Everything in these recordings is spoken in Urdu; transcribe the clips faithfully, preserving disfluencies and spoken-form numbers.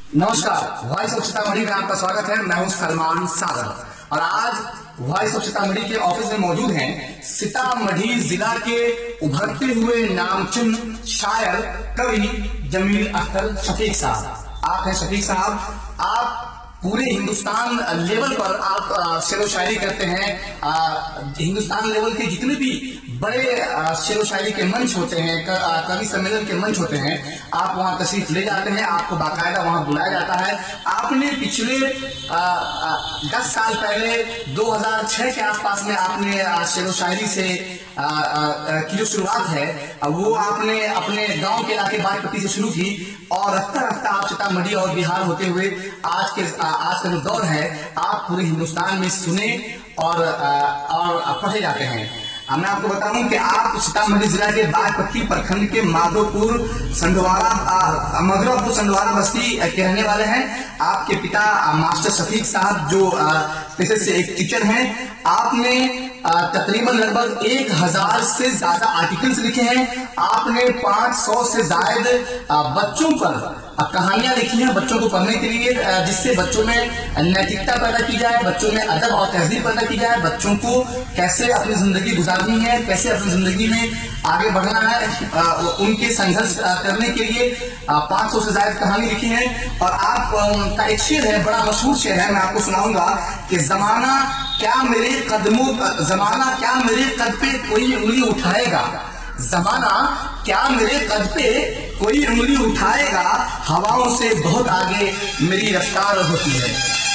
नमस्कार, वॉइस ऑफ सीतामढ़ी में आपका स्वागत है। मैं हूं सलमान सागर और आज वॉइस ऑफ सीतामढ़ी के ऑफिस में मौजूद हैं सीतामढ़ी जिला के उभरते हुए नामचीन शायर कवि जमील अख्तर शफीक साहब। आप हैं शफीक साहब, आप पूरे हिंदुस्तान लेवल पर आप शेरो शायरी करते हैं। आ, हिंदुस्तान लेवल के जितने भी बड़े शेरो शायरी के मंच होते हैं, कवि सम्मेलन के मंच होते हैं, आप वहां तशरीफ ले जाते हैं, आपको बाकायदा वहां बुलाया जाता है। आपने पिछले आ, आ, दस साल पहले दो हज़ार छह के आसपास में आपने शेरो शायरी से आ, आ, की जो शुरुआत है वो आपने अपने गांव के इलाके बागपट्टी से शुरू की और रफ्ता रफ्ता आप सीतामढ़ी और बिहार होते हुए आज के आज का जो दौर है आप पूरे हिंदुस्तान में सुने और और पढ़े जाते हैं। मैं आपको बताऊं कि आप सीतामढ़ी जिला के बागपट्टी प्रखंड के माधोपुर संडवारा मधुरापुर संडवारा बस्ती के रहने वाले हैं। आपके पिता मास्टर शफीक साहब जो पेशे से एक टीचर हैं। आपने तकरीबन लगभग एक हजार से ज्यादा आर्टिकल्स लिखे हैं। आपने पांच सौ से ज्यादा बच्चों पर कहानियां लिखी हैं बच्चों को पढ़ने के लिए, जिससे बच्चों में नैतिकता पैदा की जाए, बच्चों में अदब और तहजीब पैदा की जाए, बच्चों को कैसे अपनी जिंदगी गुजारनी है, कैसे अपनी जिंदगी में आगे बढ़ना है, उनके संघर्ष करने के लिए पांच सौ से ज्यादा कहानी लिखी है। और आप का एक शेर है, बड़ा मशहूर शेर है, मैं आपको सुनाऊंगा कि जमाना क्या मेरे कदमों जमाना क्या मेरे कद पे कोई उंगली उठाएगा, जमाना क्या मेरे कद पे कोई उंगली उठाएगा, हवाओं से बहुत आगे मेरी रफ्तार होती है।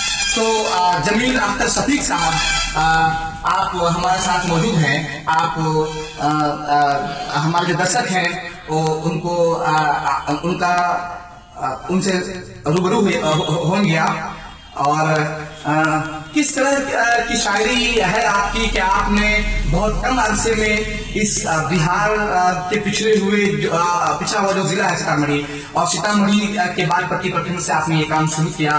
तो जमील अख्तर शफीक साहब आप हमारे साथ मौजूद हैं। आप आ, आ, हमारे जो दर्शक हैं वो उनको आ, आ, उनका आ, उनसे रूबरू होंगे आप और आ, किस तरह की शायरी है आपकी कि आपने बहुत कम अरसे में इस बिहार के पिछड़े हुए पिछड़ा हुआ जो जिला है सीतामढ़ी और सीतामढ़ी के बागपट्टी प्रखंड से आपने ये काम शुरू किया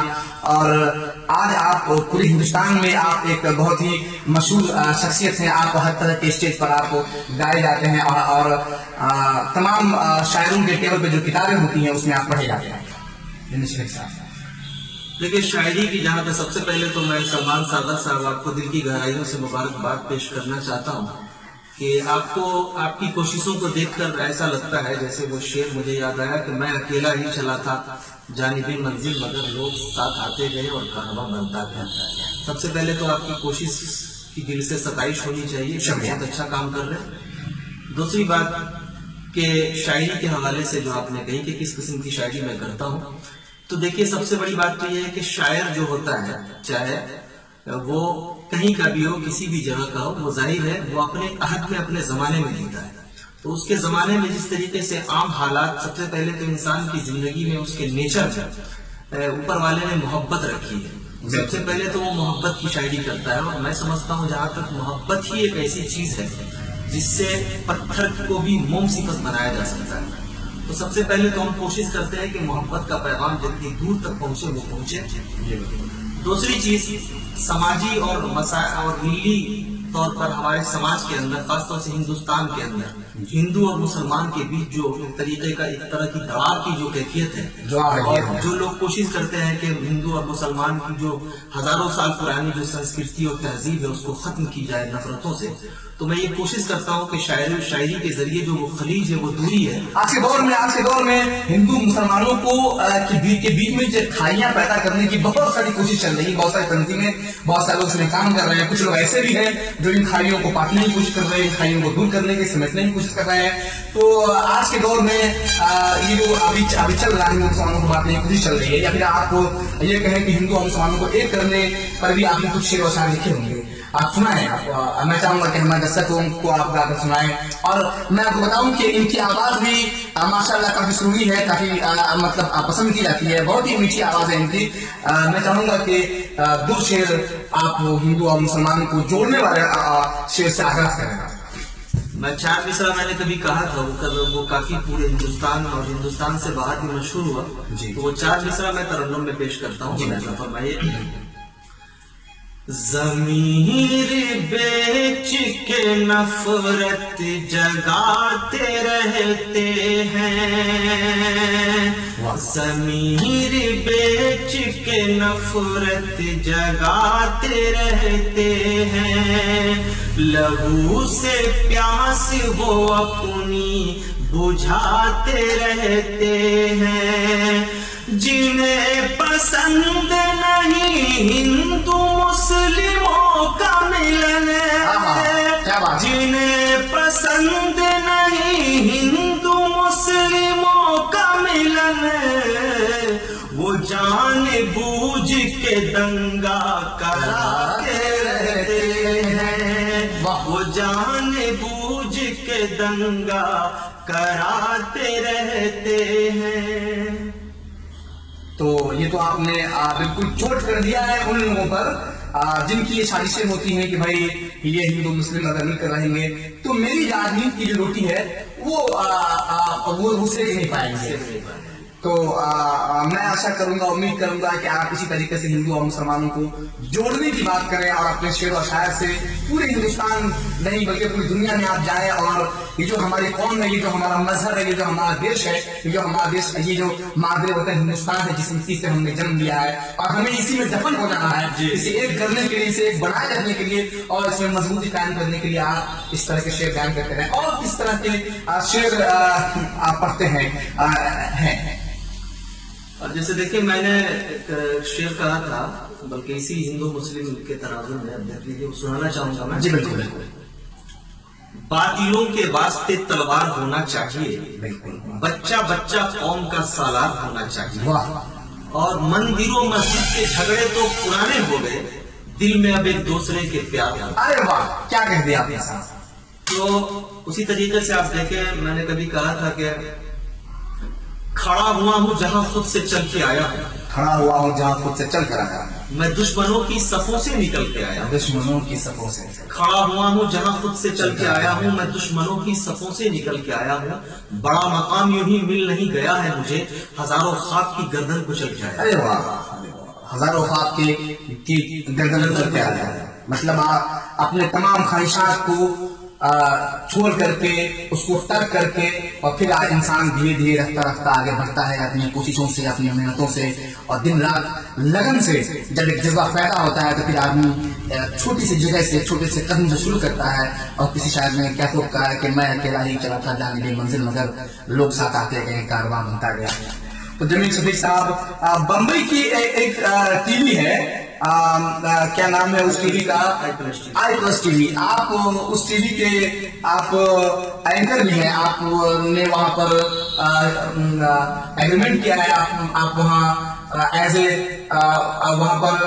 और आज आप पूरे हिंदुस्तान में आप एक बहुत ही मशहूर शख्सियत हैं। आप हर तरह के स्टेज पर आप गाए जाते हैं और, और आ, तमाम शायरों के टेबल पे जो किताबें होती हैं उसमें आप पढ़े जाते हैं। देखिए, शायरी की जहाँ पे सबसे पहले तो मैं सलमान सागर साहब आपको दिल की गहराइयों से मुबारकबाद पेश करना चाहता हूँ कि आपको आपकी कोशिशों को देखकर ऐसा लगता है जैसे वो शेर मुझे याद आया कि मैं अकेला ही चला था जानिबे मंजिल मगर लोग साथ आते गए और कारवां बनता गया। सबसे पहले तो आपकी कोशिश की दिल से सताइश होनी चाहिए, बहुत अच्छा काम कर रहे हैं। दूसरी बात कि शायरी के हवाले से जो आपने कही कि किस किस्म की शायरी मैं करता हूँ, तो देखिए सबसे बड़ी बात तो ये है कि शायर जो होता है चाहे वो कहीं का भी हो, किसी भी जगह का हो, वो जाहिर है वो अपने अहद में अपने जमाने में जीता है। तो उसके जमाने में जिस तरीके से आम हालात, सबसे पहले तो इंसान की जिंदगी में उसके नेचर ऊपर वाले ने मोहब्बत रखी है। सबसे पहले तो वो मोहब्बत की शायरी करता है और मैं समझता हूँ जहां तक मोहब्बत ही एक ऐसी चीज है जिससे पत्थर को भी मोम सिफत बनाया जा सकता है। तो सबसे पहले तो हम कोशिश करते हैं कि मोहब्बत का पैगाम जितनी दूर तक पहुंचे वो पहुंचे। दूसरी चीज, समाजी और मसाइल और मिली तौर पर हमारे समाज के अंदर, खासतौर से हिंदुस्तान के अंदर हिंदू और मुसलमान के बीच जो तरीके का एक तरह की दरार की जो कैफियत है, जो और जो लोग कोशिश करते हैं कि हिंदू और मुसलमान की जो हजारों साल पुरानी जो संस्कृति और तहजीब है उसको खत्म की जाए नफरतों से। तो मैं ये कोशिश करता हूँ कि शायरी शायरी के जरिए जो वो खलीज है, वो दूरी है। आज के दौर में आज के दौर में हिंदू मुसलमानों को के बीच के बीच में जो खाइयां पैदा करने की बहुत सारी कोशिश चल रही है, बहुत सारी तंजीमें, बहुत सारे लोग इसमें काम कर रहे हैं। कुछ लोग ऐसे भी हैं जो इन खाइयों को पाटने की कोशिश कर रहे हैं, खाइयों को दूर करने की, समेटने की कोशिश कर रहे हैं। तो आज के दौर में ये जो अभी अभी चल रहा है, हिंदू मुसलमानों को बांटने की कोशिश चल रही है, या फिर आप ये कहें कि हिंदू और मुसलमानों को एक करने पर भी आपने कुछ शेर व शायर लिखे होंगे, आप सुनाएं। आप, मैं चाहूंगा कि हमारे दर्शकों को आप गाकर सुनाएं। और मैं आपको बताऊं कि इनकी आवाज भी माशाल्लाह काफी सुरीली है, काफी मतलब पसंद की जाती है, बहुत ही मीठी आवाज है इनकी। आ, मैं चाहूंगा कि दो शेर आप हिंदू और मुसलमान को जोड़ने वाले शेर से आगाज करें। मैं चार मिसरा मैंने कभी कहा था, वो कर, वो काफी पूरे हिंदुस्तान और हिंदुस्तान से बाहर भी मशहूर हुआ। तो वो चार मिसरा मैं तरन्नुम में पेश करता हूँ। ضمیر بیچ کے نفرت جگاتے رہتے ہیں، ضمیر بیچ کے نفرت جگاتے رہتے ہیں، لہو سے پیاس وہ اپنی بجھاتے رہتے ہیں، جنہیں پسند نہیں ہندو مسلموں کا ملن، جنہیں پسند نہیں ہندو مسلموں کا ملن، وہ جان بوجھ کے دنگا کراتے رہتے ہیں، وہ جان بوجھ کے دنگا کراتے رہتے ہیں۔ تو یہ تو آپ نے بالکل چوٹ کر دیا ہے ان لوگوں پر جن کی یہ سازشیں ہوتی ہیں کہ بھائی یہ ہندو مسلم اگر مل کر رہیں گے تو میری راجنیتی کی جو روٹی ہے وہ وہ دوسرے نہیں پائیں گے۔ تو میں آشا کروں گا، امید کروں گا کہ آپ اسی طریقے سے ہندو اور مسلمانوں کو جوڑنے کی بات کریں اور اپنے شعر و شاعر سے پورے ہندوستان نہیں بلکہ پوری دنیا میں آپ جائیں، اور یہ جو ہماری قوم ہے، یہ جو ہمارا مذہب ہے، یہ جو ہمارا دیش ہے، یہ جو ہمارا دیش یہ جو مادر وطن ہندوستان ہے جس مٹی سے ہم نے جنم لیا ہے اور ہمیں اسی میں دفن ہو جانا ہے، اسے ایک کرنے کے لیے، اسے ایک بنائے رکھنے کے لیے اور اس میں مضبوطی قائم کرنے کے لیے آپ اس طرح کے شعر بیان کرتے رہیں اور کس طرح کے شعر آپ پڑھتے ہیں۔ اور جیسے دیکھیں میں نے ایک شعر کہا تھا بلکہ اسی ہندو مسلم کے تناظر میں اب دیکھ لیجیے سنانا چاہوں گا میں۔ جی بالکل۔ باطلوں کے واسطے تلوار ہونا چاہیے، بچہ بچہ قوم کا سالار ہونا چاہیے، اور مندروں مسجد کے جھگڑے تو پرانے ہو گئے، دل میں اب ایک دوسرے کے پیار ہو۔ ارے واہ کیا کہہ دیا آپ نے۔ تو اسی طریقے سے آپ دیکھیں میں نے کبھی کہا تھا کہ کھڑا ہوا ہوں جہاں خود سے چل کے آیا ہوں، کھڑا ہوا ہوں جہاں خود سے چل کر آیا ہوں، میں دشمنوں کی صفوں سے نکل کے آیا ہوں، دشمنوں کی صفوں سے کھڑا ہوا ہوں جہاں خود سے چل کے آیا ہوں، میں دشمنوں کی صفوں سے نکل کے آیا ہوں، بڑا مقام یوں ہی مل نہیں گیا ہے مجھے، ہزاروں خواب کی گردن کچل کے آیا۔ ارے واہ، ہزاروں خواب کی گردن کچل کے آیا، مطلب آپ اپنے تمام خواہشات کو چھوڑ کر کے اس کو ترک کر کے اور پھر انسان دھیرے دھیرے رفتہ رفتہ آگے بڑھتا ہے اپنی کوششوں سے، اپنی محنتوں سے اور دن رات لگن سے۔ جب ایک جذبہ پیدا ہوتا ہے تو پھر آدمی چھوٹی سی جگہ سے چھوٹے سے قدم سے شروع کرتا ہے، اور کسی شاعر نے کیا تو کہا ہے کہ میں اکیلا ہی چلا تھا جانے کی منزل مگر لوگ ساتھ آتے گئے، کاروان بنتا گیا۔ تو جمیل شفیق صاحب بمبئی کی ایک ٹی وی ہے، کیا نام ہے اس ٹی وی کا؟ آئی پلس ٹی وی۔ آپ اس ٹی وی کے آپ اینکر بھی ہیں، آپ نے وہاں پر ایگریمنٹ کیا ہے، آپ وہاں ایز اے وہاں پر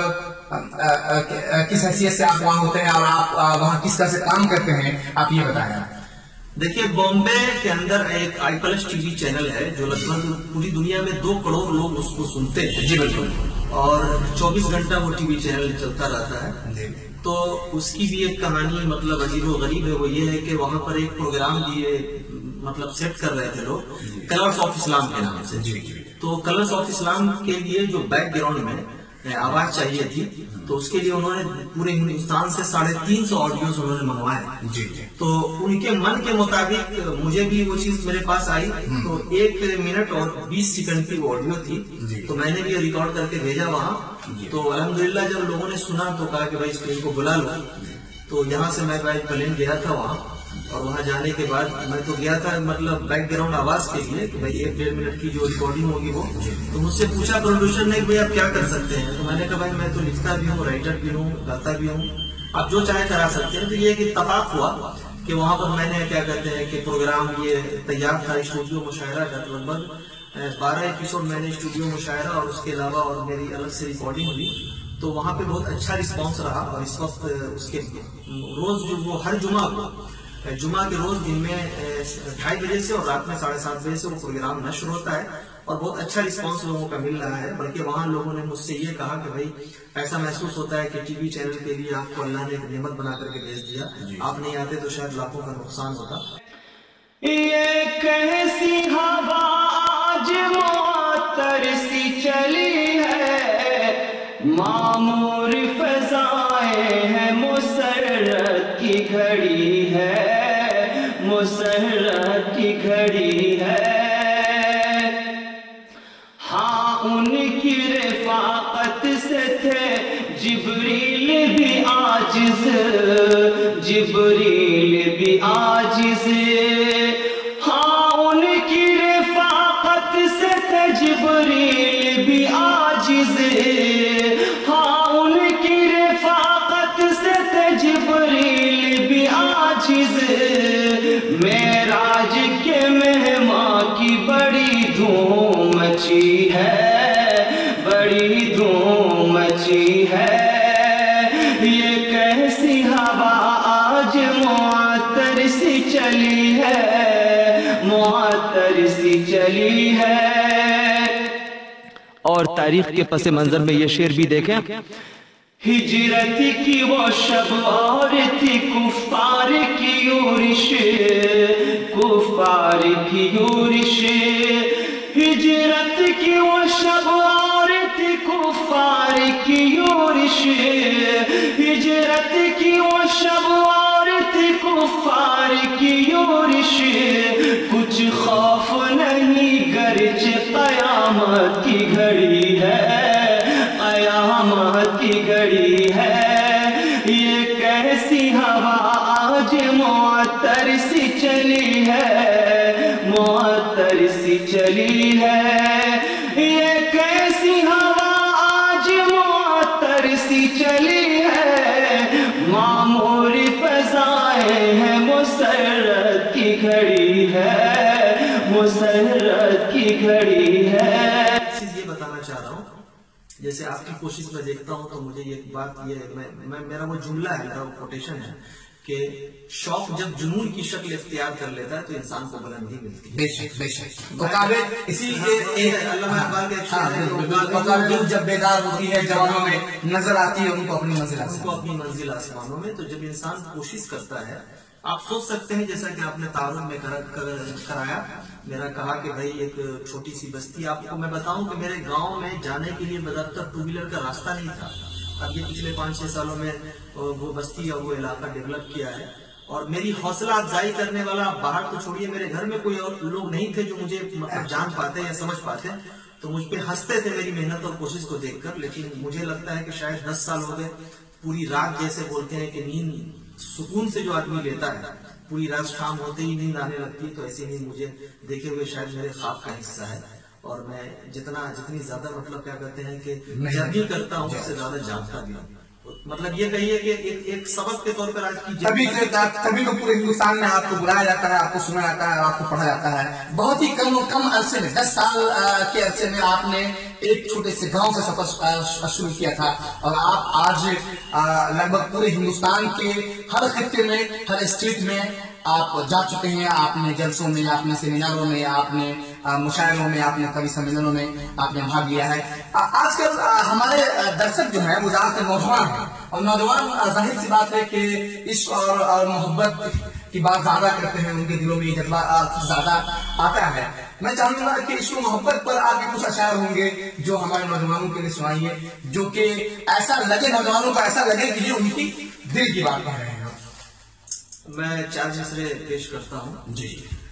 کس حیثیت سے آپ وہاں ہوتے ہیں اور آپ وہاں کس طرح سے کام کرتے ہیں، آپ یہ بتائیں۔ دیکھیے بامبے کے اندر ایک آئی پلس ٹی وی چینل ہے جو لگ بھگ پوری دنیا میں دو کروڑ لوگ اس کو سنتے ہیں۔ جی بالکل۔ اور چوبیس گھنٹہ وہ ٹی وی چینل چلتا رہتا ہے۔ تو اس کی بھی ایک کہانی مطلب عجیب و غریب ہے، وہ یہ ہے کہ وہاں پر ایک پروگرام بھی مطلب سیٹ کر رہے تھے لوگ کلرز آف اسلام کے نام سے۔ تو کلرز آف اسلام کے لیے جو بیک گراؤنڈ میں آواز چاہیے تھی تو اس کے لیے انہوں نے پورے ہندوستان سے ساڑھے تین سو آڈیوز انہوں نے منگوائے۔ تو ان کے من کے مطابق مجھے بھی وہ چیز میرے پاس آئی، تو ایک منٹ اور بیس سیکنڈ کی وہ آڈیو تھی، تو میں نے بھی ریکارڈ کر کے بھیجا وہاں۔ تو الحمدللہ جب لوگوں نے سنا تو کہا کہ بھائی اس کو بلا لو، تو یہاں سے میں بھائی پلین گیا تھا وہاں، اور وہاں جانے کے بعد میں تو گیا تھا مطلب بیک گراؤنڈ آواز کے لیے کہ بھائی ایک ڈیڑھ منٹ کی جو ریکارڈنگ ہوگی وہ، تو مجھ سے پوچھا پروڈیوسر نے کہ بھائی آپ کیا کر سکتے ہیں، تو میں نے کہا بھائی میں تو لکھتا بھی ہوں، رائٹر بھی ہوں، گاتا بھی ہوں، آپ جو چاہے کرا سکتے ہیں۔ تو یہ ایک اتفاق ہوا کہ وہاں پر میں نے کیا کہتے ہیں کہ پروگرام یہ تیار تھا، اسٹوڈیو مشاعرہ کا، لگ بھگ بارہ ایپیسوڈ میں نے اسٹوڈیو مشاعرہ اور اس کے علاوہ اور میری الگ سے ریکارڈنگ ہوئی، تو وہاں پہ بہت اچھا رسپانس رہا۔ اور اس وقت اس کے روز جو وہ ہر جمعہ جمعہ کے روز دن میں ڈھائی بجے سے اور رات میں ساڑھے سات بجے سے وہ پروگرام نشر ہوتا ہے، اور بہت اچھا رسپانس لوگوں کا مل رہا ہے۔ بلکہ وہاں لوگوں نے مجھ سے یہ کہا کہ بھائی ایسا محسوس ہوتا ہے کہ ٹی وی چینل کے لیے آپ کو اللہ نے ایک نعمت بنا کر کے بھیج دیا، آپ نہیں آتے تو شاید لاکھوں کا نقصان ہوتا۔ یہ کیسی ہوا آج معطر سی چلی ہے، معمور فضائیں ہیں، مسرت کی گھڑی ہے، مسرت کی گھڑی ہے۔ ہاں ان کی رفاقت سے تھے جبریل بھی عاجز، جبریل بھی عاجز۔ ہاں ان کی رفاقت سے تھے جبریل بھی عاجز، ہاں ان کی رفاقت سے تھے جبریل بھی عاجز۔ معراج کے مہمان کی بڑی دھوم مچی ہے، بڑی دھوم مچی ہے۔ یہ کیسی ہوا آج معطر سی چلی ہے، معطر سی چلی ہے۔ اور تاریخ کے پس منظر میں یہ شعر بھی دیکھیں، ہجرت کی وہ شب اور تھی کفار کی یورش، کفار کی یورش۔ ہجرت کی وہ شب اور تھی کفار کی یورش، ہجرت کی وہ شب اور تھی کفار کی یورش۔ کچھ خوف نہیں گرچہ قیامت کی گھڑی ہے، قیامت کی گھڑی ہے۔ یہ کیسی ہوا آج معطر سی چلی ہے، معطر سی چلی ہے۔ یہ کیسی ہوا آج معطر سی چلی ہے۔ معمور فضائیں ہیں، مسرت کی گھڑی ہے، مسرت کی گھڑی ہے۔ چیز یہ بتانا چاہ رہا ہوں، جیسے آپ کی کوشش میں دیکھتا ہوں تو مجھے یہ بات یہ میں, میں میرا وہ جملہ ہے، میرا وہ کوٹیشن ہے کہ شوق جب جنون کی شکل اختیار کر لیتا ہے تو انسان کو بلندی ملتی ہے۔ بے شک بے شک تو کعبے اسی لیے علامہ اقبال کا ایک شعر ہے، دل جب بیدار ہوتی ہے جوانوں میں نظر آتی ہے ان کو اپنی منزل ان کو اپنی منزل آسمانوں میں۔ تو جب انسان کوشش کرتا ہے، آپ سوچ سکتے ہیں جیسا کہ آپ نے تعارف میں کرایا، میرا کہا کہ بھائی ایک چھوٹی سی بستی، آپ کو میں بتاؤں کہ میرے گاؤں میں جانے کے لیے بدتر ٹو ویلر کا راستہ نہیں تھا۔ اب یہ پچھلے پانچ چھ سالوں میں وہ بستی اور وہ علاقہ ڈیولپ کیا ہے، اور میری حوصلہ افزائی کرنے والا باہر تو چھوڑیے، میرے گھر میں کوئی اور لوگ نہیں تھے جو مجھے مطلب جان پاتے یا سمجھ پاتے، تو مجھ پہ ہنستے تھے میری محنت اور کوشش کو دیکھ کر۔ لیکن مجھے لگتا ہے کہ شاید دس سال ہو گئے، پوری رات جیسے بولتے ہیں کہ نیند سکون سے جو آدمی لیتا ہے، پوری رات شام ہوتے ہی نیند آنے لگتی ہے، تو ایسی نیند مجھے دیکھے ہوئے شاید میرے خواب کا حصہ ہے۔ اور میں جتنا جتنی زیادہ مطلب کیا کہتے ہیں کہ جرنی کرتا ہوں اس سے زیادہ جانتا بھی ہوں۔ مطلب یہ کہیے کہ ایک ایک سبق کے طور پر آج کی تبھی تبھی تو پورے ہندوستان میں آپ کو بلایا جاتا ہے، آپ کو سنا جاتا ہے، آپ کو پڑھا جاتا ہے۔ بہت ہی کم کم عرصے میں، دس سال کے عرصے میں آپ نے ایک چھوٹے سے گاؤں سے سفر شروع کیا تھا، اور آپ آج لگ بھگ پورے ہندوستان کے ہر خطے میں، ہر اسٹیٹ میں آپ جا چکے ہیں۔ آپ نے جلسوں میں، آپ نے سیمیناروں میں، آپ نے مشاعروں میں، آپ نے کبھی سمیلنوں میں آپ نے بھاگ لیا ہے۔ آج کل ہمارے درشک جو ہیں وہ زیادہ تر نوجوان ہیں، اور نوجوان ظاہر سی بات ہے کہ عشق اور محبت کی بات زیادہ کرتے ہیں، ان کے دلوں میں یہ جذبہ زیادہ آتا ہے۔ میں چاہوں گا کہ عشق و محبت پر آپ کے کچھ اشعار ہوں گے جو ہمارے نوجوانوں کے لیے سنائیے، جو کہ ایسا لگے، نوجوانوں کو ایسا لگے کہ یہ ان کی دل کی بات کر رہے ہیں۔ میں چار مصرے پیش کرتا ہوں جی۔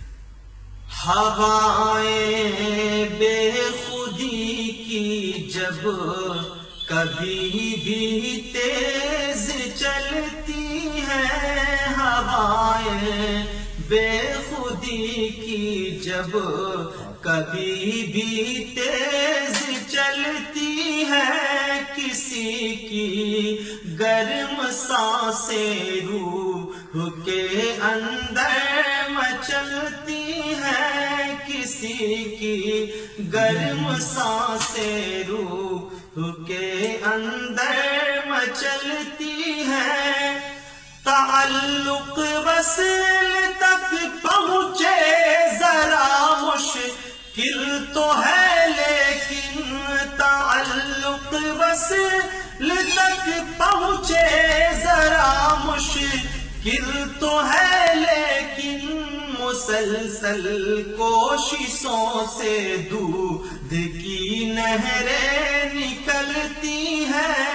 ہوائیں بے خودی کی جب کبھی بھی تیز چلتی ہیں، ہوائیں بے خودی کی جب کبھی بھی تیز چلتی ہیں، کسی کی گرم سانسیں روح کے اندر مچلتی ہیں، کسی کی گرم سانسیں روح کے اندر مچلتی ہیں، تعلق وصل تک پہنچے ذرا مشکل تو ہے، لیکن تعلق وصل تک پہنچے ذرا مشکل تو ہے، لیکن مسلسل کوششوں سے دودھ کی نہریں نکلتی ہیں،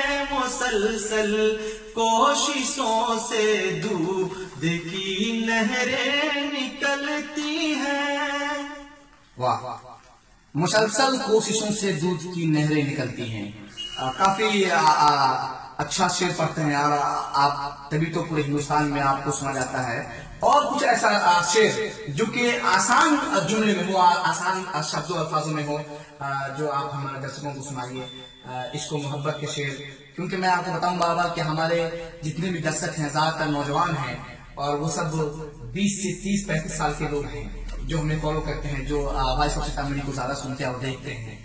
مسلسل کوششوں سے دودھ کی نہریں نکلتی ہیں. واہ، مسلسل کوششوں سے دودھ کی نہریں نکلتی ہیں. آ, کافی آ, آ, اچھا شعر پڑھتے ہیں اور آپ تبھی تو پورے ہندوستان میں آپ کو سنا جاتا ہے. اور کچھ ایسا شعر جو کہ آسان جملے میں ہو، آسان شبد و الفاظوں میں ہو، جو آپ ہمارے درشکوں کو سنائیے. عشق و محبت کے شعر، کیونکہ میں آپ کو بتاؤں بابا کہ ہمارے جتنے بھی درشک ہیں زیادہ تر نوجوان ہیں اور وہ سب بیس سے تیس پینتیس سال کے لوگ ہیں جو ہمیں فالو کرتے ہیں، جو وائس آف سیتامڑھی کو زیادہ سنتے اور دیکھتے ہیں.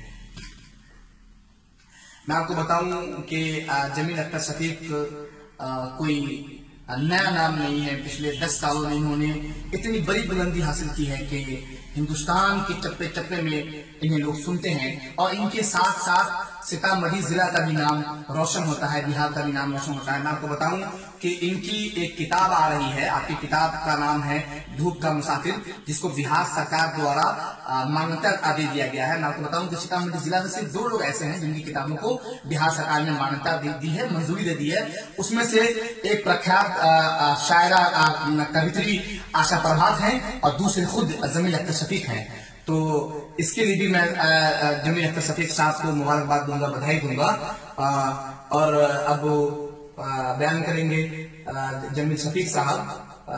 میں آپ کو بتاؤں کہ جمیل اختر شفیق کوئی نیا نام نہیں ہے. پچھلے دس سالوں میں انہوں نے اتنی بڑی بلندی حاصل کی ہے کہ ہندوستان کے چپے چپے میں انہیں لوگ سنتے ہیں اور ان کے ساتھ ساتھ سیتامڑھی ضلع کا بھی نام روشن ہوتا ہے، بہار کا بھی نام روشن ہوتا ہے. میں آپ کو بتاؤں کہ ان کی ایک کتاب آ رہی ہے، آپ کی کتاب کا نام ہے دھوپ کا مسافر، جس کو بہار سرکار دوارا مانیتا دے دیا گیا ہے. میں آپ کو بتاؤں کہ سیتامڑھی ضلع میں صرف دو لوگ ایسے ہیں جن کی کتابوں کو بہار سرکار نے مانیتا دی ہے، منظوری دے دی ہے. اس میں سے ایک پرکھیات شاعرہ کویتری آشا پربھات ہیں اور دوسرے خود جمیل اختر شفیق ہیں. تو اس کے لیے بھی میں جمیل اختر شفیق صاحب کو مبارکباد دوں گا، بدھائی دوں گا. اور اب بیان کریں گے جمیل شفیق صاحب.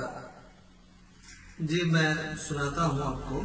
جی میں سناتا ہوں آپ کو.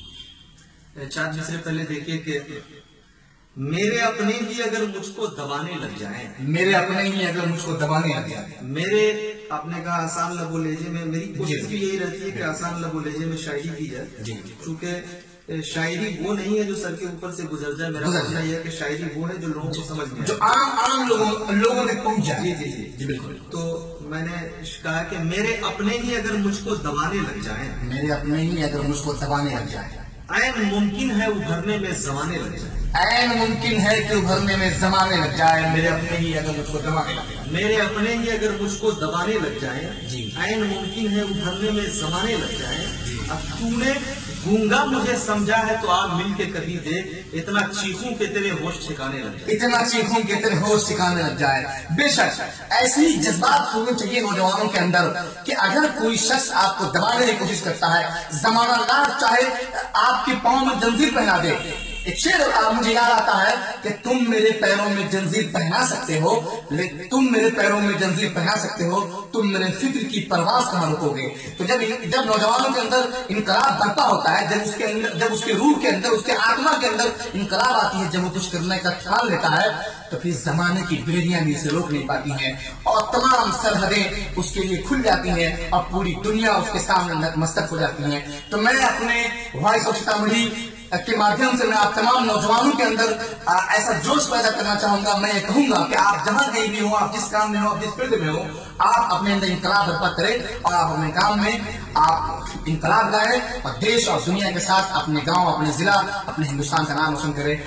چار مصرے پہلے دیکھیے کہ میرے اپنے ہی اگر مجھ کو دبانے لگ جائیں، میرے اپنے ہی اگر مجھ کو دبانے لگ جائیں. میرے اپنے کہا آسان لب و لہجے میں، میری کوشش بھی یہی رہتی ہے کہ آسان لب و لہجے میں شاعری کی جائے، کیونکہ شاعری وہ نہیں ہے جو سر کے اوپر سے گزر جائے. میرا ماننا یہ ہے کہ شاعری وہ ہے جو لوگوں کو سمجھ میں، جو عام عام لوگوں لوگوں تک پہنچ جائے. جی جی جی جی بالکل. تو میں نے کہا کہ میرے اپنے ہی اگر مجھ کو دبانے لگ جائیں، میرے اپنے ہی اگر مجھ کو دبانے لگ جائیں، عین ممکن ہے ابھرنے میں زمانے لگ جائیں. عین ممکن ہے کہ ابھرنے میں زمانے لگ جائے. میرے اپنے ہی اگر مجھ کو دبانے لگ جائے، میرے اپنے ہی اگر مجھ کو دبانے لگ جائیں، جی. عین ممکن ہے ابھرنے میں زمانے لگ جائیں. اب تو نے گونگا مجھے سمجھا ہے تو آپ مل کے کبھی دے، اتنا چیخوں کہ تیرے ہوش ٹھکانے لگ جائے. اتنا چیخوں کہ تیرے ہوش ٹھکانے لگ جائے. بے شک ایسی ہی جذبات ہونے چاہیے نوجوانوں کے اندر کہ اگر کوئی شخص آپ کو دبانے کی کوشش کرتا ہے، زمانہ لا چاہے آپ کے پاؤں میں جنزیر پہنا دے. ایک شعر مجھے یاد آتا ہے کہ تم میرے پیروں میں جنزیر پہنا سکتے ہو، تم میرے پیروں میں جنزیر پہنا سکتے ہو، تم میرے فکر کی پرواز کہاں رکو گے. تو جب جب نوجوانوں کے اندر انقلاب برپا ہوتا ہے، جب اس کے اندر جب اس کے روح کے اندر، اس کے آتما کے اندر انقلاب آتی ہے، جب وہ کچھ کرنے کا ٹھان لیتا ہے، تو پھر زمانے کی بیڑیاں بھی اسے روک نہیں پاتی ہیں اور تمام سرحدیں اس کے لیے کھل جاتی ہیں اور پوری دنیا اس کے سامنے نتمستک ہو جاتی ہیں. تو میں اپنے وائس آف سیتامڑھی کے مادھیم سے میں آپ تمام نوجوانوں کے اندر ایسا جوش پیدا کرنا چاہوں گا. میں یہ کہوں گا کہ آپ جہاں کہیں بھی ہو، آپ جس کام میں ہو، آپ جس فیلڈ میں ہو، آپ اپنے اندر انقلاب برپا کریں اور آپ اپنے کام میں آپ انقلاب لائیں اور دیش اور دنیا کے ساتھ اپنے گاؤں، اپنے ضلع، اپنے ہندوستان کا نام روشن کریں.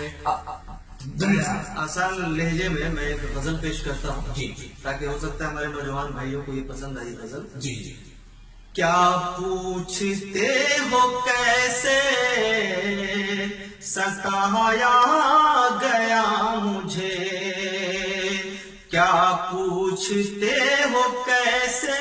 آسان لہجے میں میں ایک غزل پیش کرتا ہوں جی تاکہ ہو سکتا ہے ہمارے نوجوان بھائیوں کو یہ پسند آئی غزل. جی جی. کیا پوچھتے ہو کیسے ستایا گیا مجھے، کیا پوچھتے ہو کیسے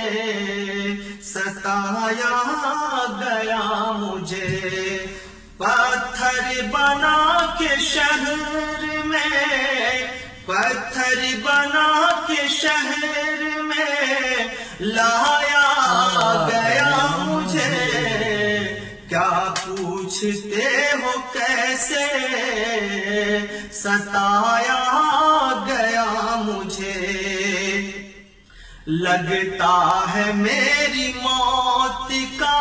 ستایا گیا مجھے، پتھر بنا کے شہر میں، پتھر بنا کے شہر میں لایا گیا مجھے، کیا پوچھتے ہو کیسے ستایا گیا مجھے، لگتا ہے میری موت کا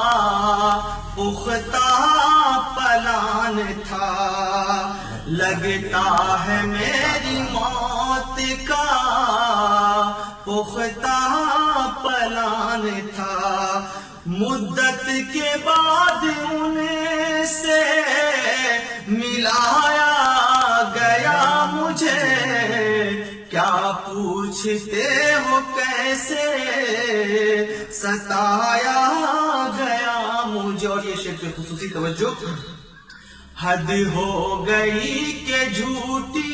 پختہ پلان تھا، لگتا ہے میری موت کا پختہ پلان تھا، مدت کے بعد ان سے ملایا گیا مجھے، کیا پوچھتے ہو کیسے ستایا گیا مجھے. اور یہ شعر پہ خصوصی توجہ. حد ہو گئی کہ جھوٹی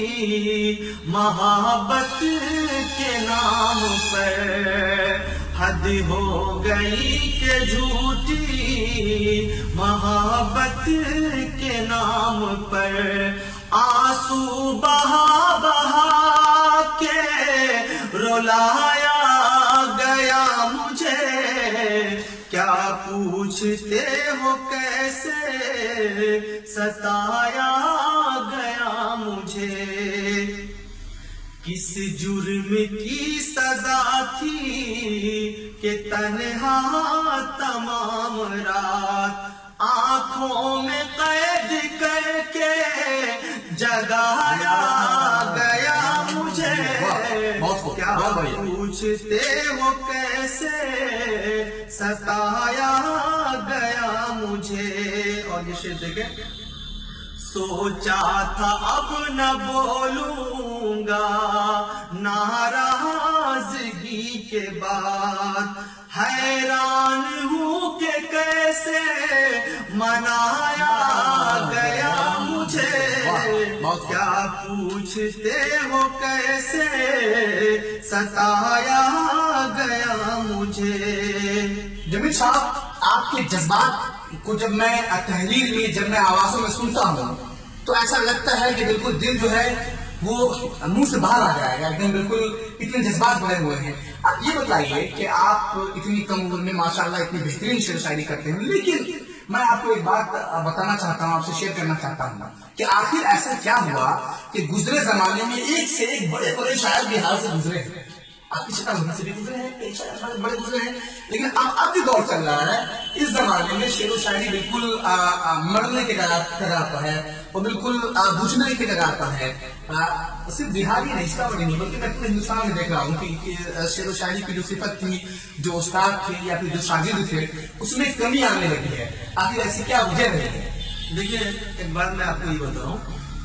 محبت کے نام پر، حد ہو گئی کہ جھوٹی محبت کے نام پر، آنسو بہا بہا کے رلایا گیا مجھے، کیا پوچھتے ہو کیسے ستایا گیا مجھے، کس جرم کی سزا تھی کہ تنہا تمام رات آنکھوں میں قید کر کے جگایا گیا مجھے، کیا پوچھتے ہو کیسے ستایا گیا مجھے۔ اور یہ شعر دیکھیں، سوچا تھا اب نہ بولوں گا ناراضگی کے بعد، حیران ہوں کہ کیسے منایا گیا مجھے، کیا پوچھتے ہو کیسے ستایا گیا مجھے۔ جمیل صاحب، آپ کے جذبات کو جب میں تحریر میں جب میں آوازوں میں سنتا ہوں تو ایسا لگتا ہے کہ بالکل دل جو ہے وہ منہ سے باہر آ جائے گا، ایک دم بالکل اتنے جذبات بڑے ہوئے ہیں۔ اب یہ بتائیے کہ آپ اتنی کم عمر میں ماشاءاللہ اتنی بہترین شعر شاعری کرتے ہیں، لیکن میں آپ کو ایک بات بتانا چاہتا ہوں، آپ سے شیئر کرنا چاہتا ہوں کہ آخر ایسا کیا ہوا کہ گزرے زمانے میں ایک سے ایک بڑے بڑے شاعر بہار سے گزرے ہیں، آپ کی شکل سے بھی گزرے ہیں، ایک شاعر بڑے گزرے ہیں، لیکن اب اب بھی دور چل رہا ہے، اس زمانے میں شعر و شاعری بالکل مرنے کے کگار پر ہے اور بالکل بجھنے کے کگار پر ہے۔ صرف بہار ہی نہیں، سیتامڑھی نہیں بلکہ میں پورے ہندوستان میں دیکھ رہا ہوں کہ شعر و شاعری کی جو صفت تھی، جو استاد تھے یا پھر جو شاگرد تھے، اس میں کمی آنے لگی ہے۔ آخر ایسی کیا وجہ رہی ہے؟ دیکھیے، ایک بات میں آپ کو یہ بتاؤں،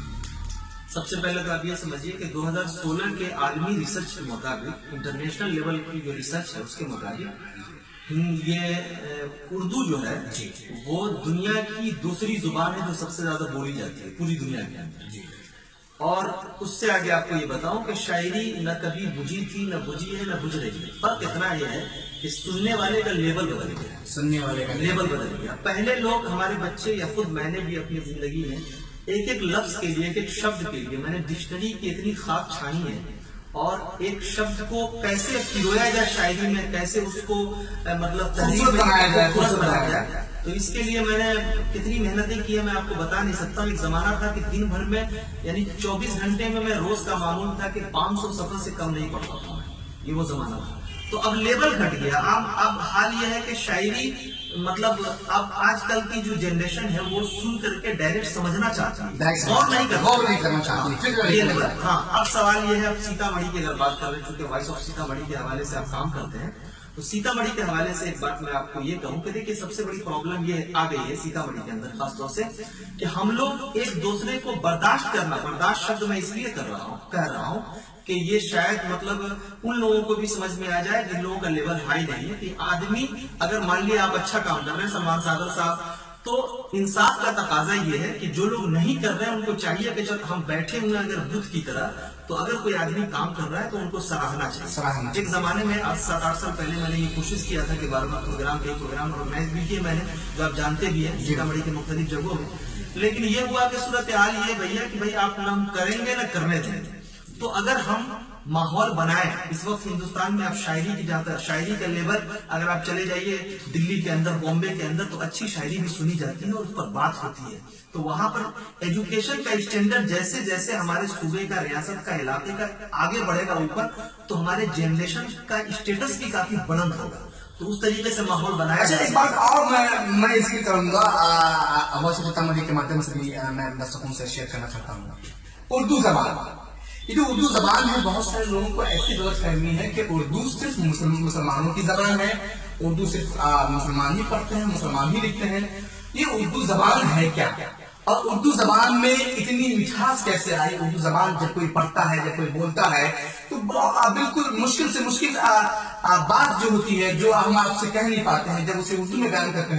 سب سے پہلے تو آپ یہ سمجھیے کہ دو ہزار سولہ کے عالمی ریسرچ کے مطابق، انٹرنیشنل لیول کی جو ریسرچ ہے اس کے مطابق، یہ اردو جو ہے وہ دنیا کی دوسری زبان ہے جو سب سے زیادہ بولی جاتی ہے پوری دنیا کے اندر۔ اور اس سے آگے آپ کو یہ بتاؤں کہ شاعری نہ کبھی بجھی تھی، نہ بجھی ہے، نہ بجھ رہی ہے۔ فرق اتنا یہ ہے کہ سننے والے کا لیبل بدل گیا، سننے والے کا لیبل بدل گیا۔ پہلے لوگ، ہمارے بچے یا خود میں نے بھی اپنی زندگی میں ایک ایک لفظ کے لیے، ایک ایک شبد کے لیے میں نے ڈکشنری کی اتنی خاک چھانی ہے، اور ایک شبد کو کیسے پرویا جائے شاعری میں، کیسے اس کو مطلب خوبصورت بنایا جائے، خوبصورت بنایا جائے، تو اس کے لیے میں نے کتنی محنتیں کی ہے میں آپ کو بتا نہیں سکتا ہوں۔ ایک زمانہ تھا کہ دن بھر میں یعنی چوبیس گھنٹے میں میں روز کا معمول تھا کہ پانچ سو صفحے سے کم نہیں پڑھتا تھا، یہ وہ زمانہ تھا۔ تو اب لیبل گھٹ گیا، اب اب حال یہ ہے کہ شاعری مطلب اب آج کل کی جو جنریشن ہے وہ سن کر کے ڈائریکٹ سمجھنا چاہتی ہے، غور نہیں کرنا چاہتی۔ ہاں، اب سوال یہ ہے، اب سیتامڑھی کی اگر بات کر رہے ہیں، چونکہ وائس آف سیتامڑھی کے حوالے سے آپ کام کرتے ہیں، تو سیتامڑھی کے حوالے سے ایک بات میں آپ کو یہ کہوں کہ دیکھیے سب سے بڑی پرابلم یہ آ گئی ہے سیتامڑھی کے اندر خاص طور سے کہ ہم لوگ ایک دوسرے کو برداشت کرنا، برداشت شبد میں اس لیے کر رہا ہوں کہہ رہا ہوں کہ یہ شاید مطلب ان لوگوں کو بھی سمجھ میں آ جائے جن لوگوں کا لیول ہائی نہیں ہے، کہ آدمی اگر مان لیے آپ اچھا کام کر رہے ہیں سلمان صادق صاحب، تو انصاف کا تقاضا یہ ہے کہ جو لوگ نہیں کر رہے ہیں ان کو چاہیے کہ جب ہم بیٹھے ہوئے اگر بدھ کی طرح، تو اگر کوئی آدمی کام کر رہا ہے تو ان کو سراہنا چاہیے۔ ایک زمانے میں آج سات آٹھ سال پہلے میں نے یہ کوشش کیا تھا کہ بار بار پروگرام کئی پروگرام آرگنائز بھی کیے میں نے، جو آپ جانتے بھی ہیں سیتامڑھی کے مختلف جگہوں میں، لیکن یہ ہوا کہ صورتحال یہ بھیا کہ بھائی آپ نہ کریں گے نہ کرنے دیں۔ تو اگر ہم ماحول بنائے، اس وقت ہندوستان میں آپ شاعری کی جاتا ہے، شاعری کا لیول اگر آپ چلے جائیے دلی کے اندر، بامبے کے اندر، تو اچھی شاعری بھی سنی جاتی ہے اور اس پر بات ہوتی ہے۔ تو وہاں پر ایجوکیشن کا اسٹینڈرڈ جیسے جیسے ہمارے صوبے کا، ریاست کا، علاقے کا آگے بڑھے گا اوپر، تو ہمارے جنریشن کا اسٹیٹس بھی کافی بلند ہوگا۔ تو اس طریقے سے ماحول بنایا جائے۔ ایک بات اور میں اس کی کروں گا، وائس آف سیتامڑھی کے مادھیم سے بھی میں درشکوں سے شیئر کرنا چاہتا ہوں، اردو زبان۔ یہ جو اردو زبان ہے، بہت سارے لوگوں کو ایسی غلط فہمی ہے کہ اردو صرف مسلمانوں کی زبان ہے، اردو صرف مسلمان ہی پڑھتے ہیں، مسلمان ہی لکھتے ہیں۔ یہ اردو زبان ہے کیا، اور اردو زبان میں اتنی مٹھاس کیسے آئی؟ اردو زبان جب کوئی پڑھتا ہے، جب کوئی بولتا ہے، تو بالکل مشکل سے مشکل بات جو ہوتی ہے، جو ہم آپ سے کہہ نہیں پاتے ہیں، جب اسے اردو میں بیان کرتے ہیں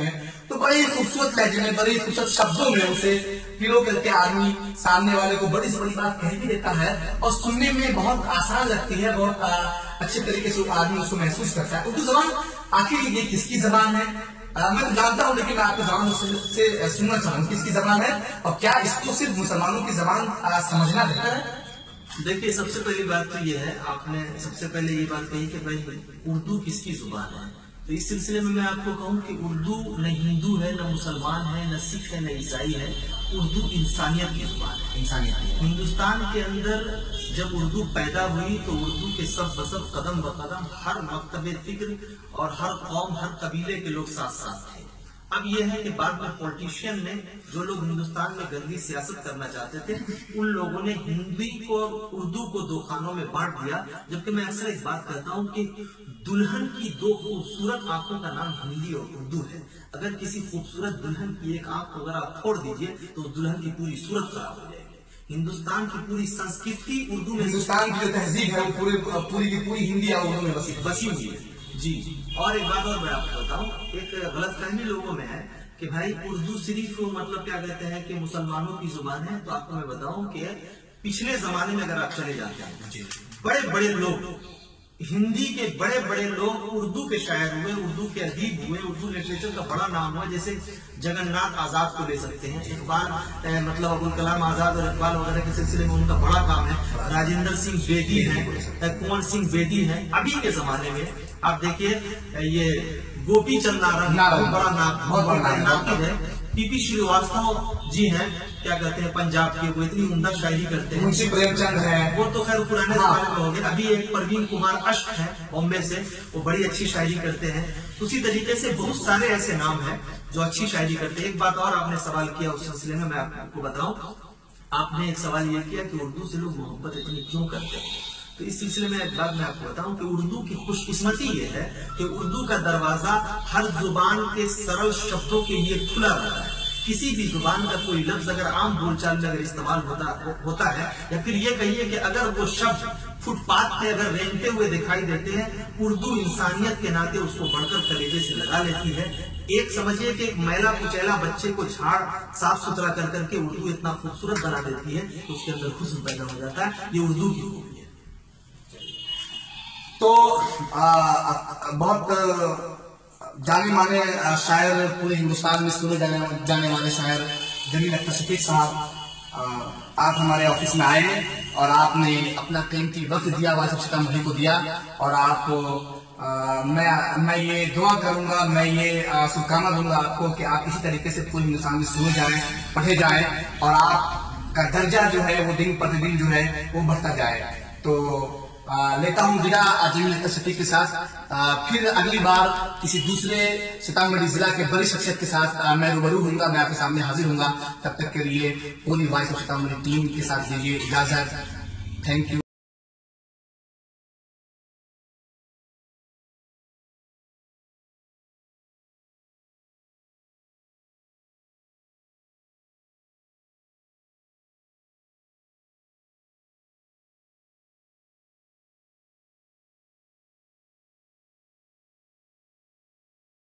तो बड़े खूबसूरत लहजे में, बड़े खूबसूरत शब्दों में उसे पिरो करके आदमी सामने वाले को बड़ी से बड़ी बात कह भी देता है और सुनने में बहुत आसान लगती है, बहुत अच्छे तरीके से आदमी उसको महसूस करता है। उर्दू जबान आखिर ये किसकी जबान है? आ, मैं तो जानता हूँ, लेकिन मैं आपकी जबान से, से सुनना चाहूँ किसकी जबान है और क्या इसको सिर्फ मुसलमानों की जबान आ, समझना बेहतर है? देखिए, सबसे पहली बात तो ये है, आपने सबसे पहले ये बात कही कि भाई उर्दू किसकी जुबान है। तो इस सिलसिले में मैं आपको कहूँ कि उर्दू न हिंदू है, न मुसलमान है, न सिख है, न ईसाई है। उर्दू इंसानियत की जुबान है, इंसानियत। हिंदुस्तान के अंदर जब उर्दू पैदा हुई तो उर्दू के सब बसब कदम ब कदम हर मकतबे फिक्र और हर कौम, हर कबीले के लोग साथ साथ थे। अब ये है कि बाद में पॉलिटिशियन ने, जो लोग हिंदुस्तान में गंदी सियासत करना चाहते थे, उन लोगों ने हिंदी को, उर्दू को दो खानों में बांट दिया। जबकि मैं अक्सर इस बात कहता हूँ कि दुल्हन की दो खूबसूरत आंखों का नाम हिंदी और उर्दू है। अगर किसी खूबसूरत दुल्हन की एक आंख को अगर आप फोड़ दीजिए तो उस दुल्हन की पूरी सूरत खराब हो जाएगी। हिंदुस्तान की पूरी संस्कृति उर्दू में, हिंदुस्तान की जो तहजीब है वो पूरे पूरी की पूरी हिंदी और उर्दू में बसी बसी हुई है जी। और एक बात और मैं आपको बताऊं, एक गलतफहमी लोगों में है कि भाई उर्दू सिर्फ मतलब क्या कहते हैं कि मुसलमानों की जुबान है। तो आपको मैं बताऊं कि पिछले जमाने में अगर आप चले जाते हैं, बड़े बड़े लोग, हिंदी के बड़े बड़े लोग उर्दू के शायर हुए, उर्दू के अदीब हुए, उर्दू लिटरेचर का बड़ा नाम हुआ। जैसे जगन्नाथ आजाद को ले सकते हैं, इकबाल मतलब अबुल कलाम आजाद और इकबाल वगैरह के सिलसिले में उनका बड़ा काम है। राजेंद्र सिंह बेदी है, कुंवर सिंह बेदी है। अभी के जमाने में आप देखिए ये गोपी चंद नारायण, बहुत बड़ा नाम, बहुत बड़ा नाम है। पीपी श्रीवास्तव जी हैं, क्या कहते हैं, पंजाब के, वो इतनी उम्दा शायरी करते हैं। मुंशी प्रेमचंद है, वो तो खैर पुराने जमाने में हो गए। अभी एक परवीन कुमार अश्क है बॉम्बे से, वो बड़ी अच्छी शायरी करते हैं। उसी तरीके से बहुत सारे ऐसे नाम हैं जो अच्छी शायरी करते हैं। एक बात और आपने सवाल किया उस सिलसिले में मैं आपको बताऊं, आपने एक सवाल ये किया कि उर्दू से लोग मोहब्बत इतनी क्यों करते हैं। तो इस सिलसिले में एक बात मैं आपको बताऊं कि उर्दू की खुशकिस्मती ये है कि उर्दू का दरवाजा हर जुबान के सरल शब्दों के लिए खुला रहता है। किसी भी जुबान का कोई लफ्ज अगर आम बोलचाल में अगर इस्तेमाल होता होता है, या फिर ये कहिए कि अगर वो शब्द फुटपाथ पे अगर रेंगते हुए दिखाई देते हैं, उर्दू इंसानियत के नाते उसको बढ़कर कलेजे से लगा लेती है। एक समझिए कि एक मैला कुचैला बच्चे को झाड़ साफ सुथरा कर करके उर्दू इतना खूबसूरत बना देती है तो उसके अंदर हुस्न पैदा हो जाता है। ये उर्दू की खूबी है। तो आ, बहुत जाने माने शायर, पूरे हिंदुस्तान में सुने जाने जाने वाले शायर जमील अख्तर शफीक साहब, आप हमारे ऑफिस में आए और आपने अपना कीमती वक्त दिया, बाईस सितंबर को दिया। और आपको आ, मैं मैं ये दुआ करूंगा, मैं ये शुभकामना दूंगा आपको कि आप इसी तरीके से पूरे हिंदुस्तान में सुने जाएं, पढ़े जाएं और आपका दर्जा जो है वो दिन प्रतिदिन जो है वो बढ़ता जाए। तो आ, लेता हूँ विदा जमील अख्तर शफीक के साथ। आ, फिर अगली बार किसी दूसरे सीतामढ़ी जिला के बड़ी शख्सियत के साथ आ, मैं रूबरू हूँगा, मैं आपके सामने हाजिर हूँगा। तब तक के लिए पूरी वॉइस ऑफ सीतामढ़ी टीम के साथ दीजिए इजाजत। Thank you.